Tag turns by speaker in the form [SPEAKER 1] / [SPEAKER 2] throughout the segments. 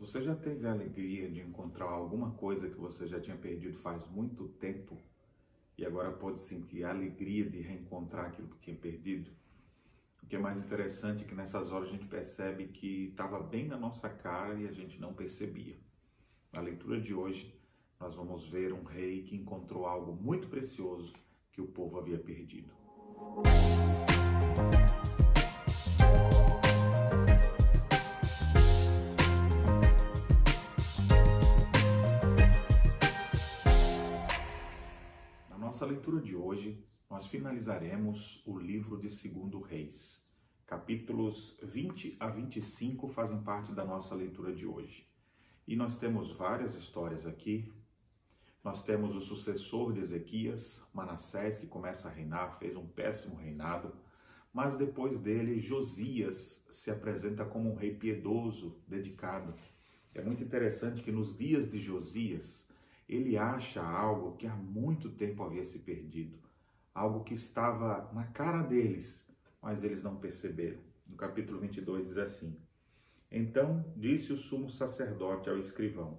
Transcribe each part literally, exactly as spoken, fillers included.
[SPEAKER 1] Você já teve a alegria de encontrar alguma coisa que você já tinha perdido faz muito tempo e agora pode sentir a alegria de reencontrar aquilo que tinha perdido? O que é mais interessante é que nessas horas a gente percebe que estava bem na nossa cara e a gente não percebia. Na leitura de hoje, nós vamos ver um rei que encontrou algo muito precioso que o povo havia perdido. Na nossa leitura de hoje, nós finalizaremos o livro de Segundo Reis. Capítulos vinte a vinte e cinco fazem parte da nossa leitura de hoje. E nós temos várias histórias aqui. Nós temos o sucessor de Ezequias, Manassés, que começa a reinar, fez um péssimo reinado, mas depois dele, Josias se apresenta como um rei piedoso, dedicado. É muito interessante que nos dias de Josias, ele acha algo que há muito tempo havia se perdido, algo que estava na cara deles, mas eles não perceberam. No capítulo vinte e dois diz assim: Então disse o sumo sacerdote ao escrivão: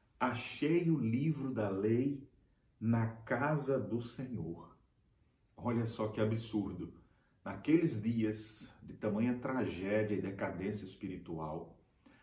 [SPEAKER 1] Achei o livro da lei na casa do Senhor. Olha só que absurdo. Naqueles dias de tamanha tragédia e decadência espiritual,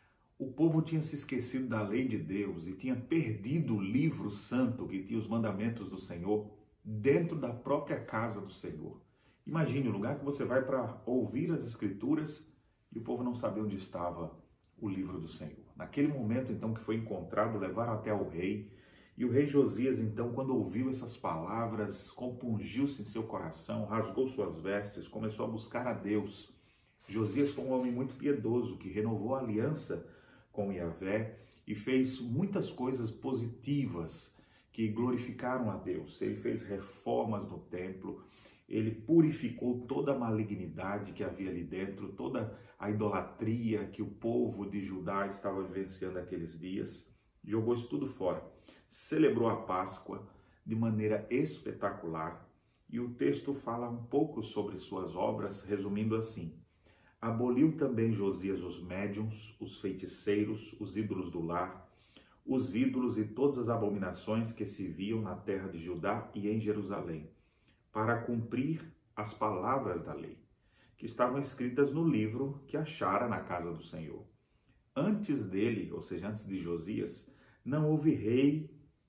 [SPEAKER 1] o povo tinha se esquecido da lei de Deus e tinha perdido o livro santo que tinha os mandamentos do Senhor dentro da própria casa do Senhor. Imagine o lugar que você vai para ouvir as escrituras e o povo não sabia onde estava o livro do Senhor. Naquele momento, então, que foi encontrado, levaram até o rei. E o rei Josias, então, quando ouviu essas palavras, compungiu-se em seu coração, rasgou suas vestes, começou a buscar a Deus. Josias foi um homem muito piedoso, que renovou a aliança com Yahvé e fez muitas coisas positivas que glorificaram a Deus. Ele fez reformas no templo, ele purificou toda a malignidade que havia ali dentro, toda a idolatria que o povo de Judá estava vivenciando naqueles dias. Jogou isso tudo fora. Celebrou a Páscoa de maneira espetacular. E o texto fala um pouco sobre suas obras, resumindo assim: Aboliu também Josias os médiuns, os feiticeiros, os ídolos do lar, os ídolos e todas as abominações que se viam na terra de Judá e em Jerusalém, para cumprir as palavras da lei, que estavam escritas no livro que achara na casa do Senhor. Antes dele, ou seja, antes de Josias, não houve rei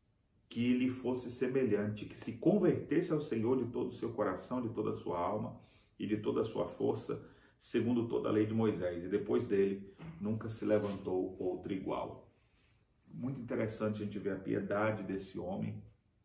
[SPEAKER 1] que lhe fosse semelhante, que se convertesse ao Senhor de todo o seu coração, de toda a sua alma e de toda a sua força, segundo toda a lei de Moisés. E depois dele, nunca se levantou outro igual. Muito interessante a gente ver a piedade desse homem.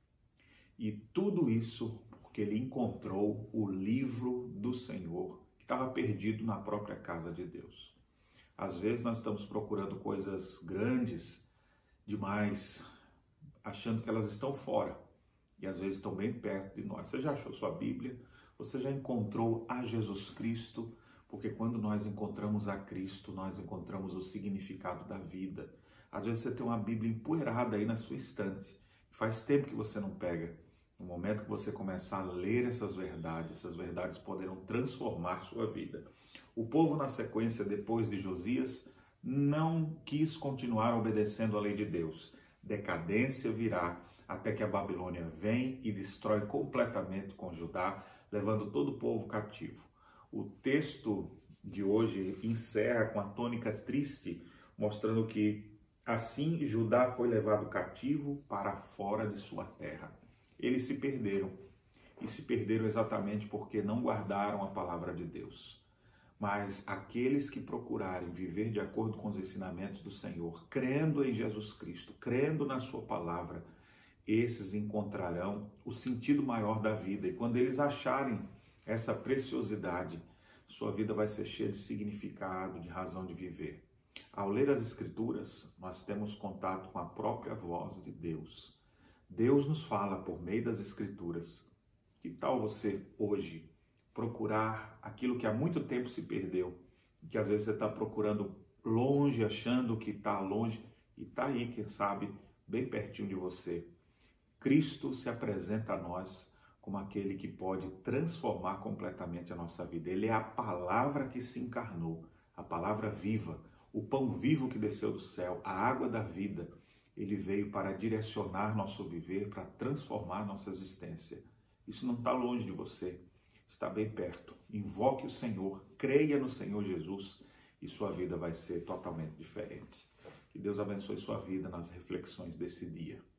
[SPEAKER 1] E tudo isso porque ele encontrou o livro do Senhor, que estava perdido na própria casa de Deus. Às vezes nós estamos procurando coisas grandes demais, achando que elas estão fora, e às vezes estão bem perto de nós. Você já achou sua Bíblia? Você já encontrou a Jesus Cristo? Porque quando nós encontramos a Cristo, nós encontramos o significado da vida. Às vezes você tem uma Bíblia empoeirada aí na sua estante, faz tempo que você não pega. No momento que você começar a ler essas verdades, essas verdades poderão transformar sua vida. O povo, na sequência, depois de Josias, não quis continuar obedecendo à lei de Deus. Decadência virá até que a Babilônia vem e destrói completamente com Judá, levando todo o povo cativo. O texto de hoje encerra com a tônica triste, mostrando que assim Judá foi levado cativo para fora de sua terra. Eles se perderam, e se perderam exatamente porque não guardaram a palavra de Deus. Mas aqueles que procurarem viver de acordo com os ensinamentos do Senhor, crendo em Jesus Cristo, crendo na sua palavra, esses encontrarão o sentido maior da vida. E quando eles acharem essa preciosidade, sua vida vai ser cheia de significado, de razão de viver. Ao ler as Escrituras, nós temos contato com a própria voz de Deus. Deus nos fala por meio das Escrituras. Que tal você hoje procurar aquilo que há muito tempo se perdeu, que às vezes você está procurando longe, achando que está longe, e está aí, quem sabe, bem pertinho de você. Cristo se apresenta a nós como aquele que pode transformar completamente a nossa vida. Ele é a palavra que se encarnou, a palavra viva, o pão vivo que desceu do céu, a água da vida, ele veio para direcionar nosso viver, para transformar nossa existência. Isso não está longe de você, está bem perto. Invoque o Senhor, creia no Senhor Jesus e sua vida vai ser totalmente diferente. Que Deus abençoe sua vida nas reflexões desse dia.